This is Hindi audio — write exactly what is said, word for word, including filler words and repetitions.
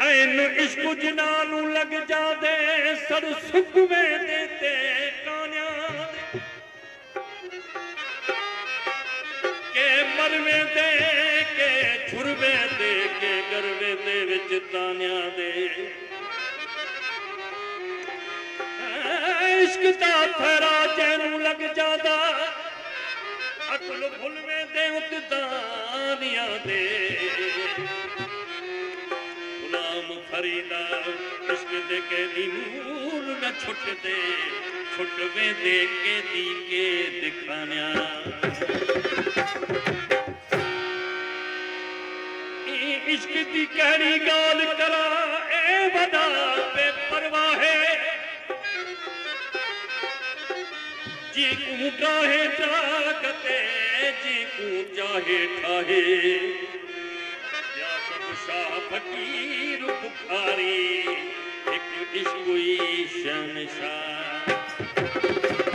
ऐन इश्क जिनानू लग जादे सर सुखवे देते कान्या के मरवे दे के छुरवे दे के गरवे दे विच तान्या दे इश्क दा थरा जैनू लग जादा अकल भुलवे दे उत तानिया दे गुलाम फरीदा इश्क दे के दी नूर न छुट दे छुटवे दे के दी के दिखान्या इश्क दी कहरी गाल करा ए वदा बेपरवाह जी को चाहे जागते जी को चाहे ठाहे या सब शाह फकीर बुखारी एक इश्क शहनशाह